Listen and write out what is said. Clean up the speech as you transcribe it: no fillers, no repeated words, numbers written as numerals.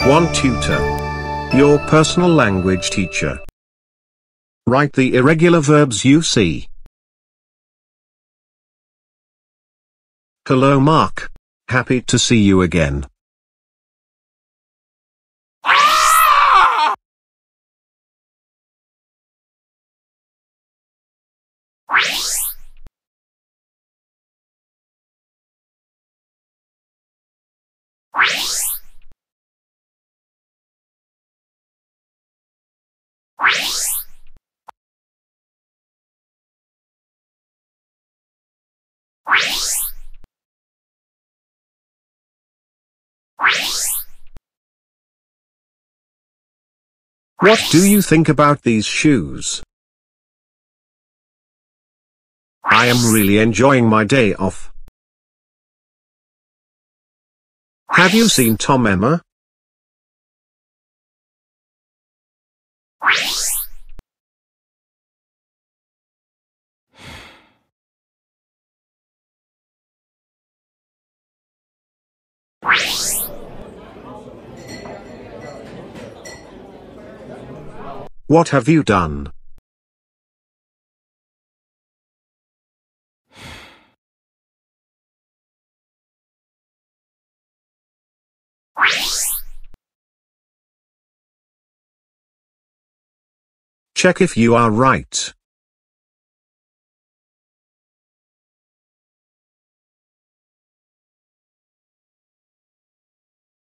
One tutor. Your personal language teacher. Write the irregular verbs you see. Hello Mark. Happy to see you again. What do you think about these shoes? I am really enjoying my day off. Have you seen Tom, Emma? What have you done? Check if you are right.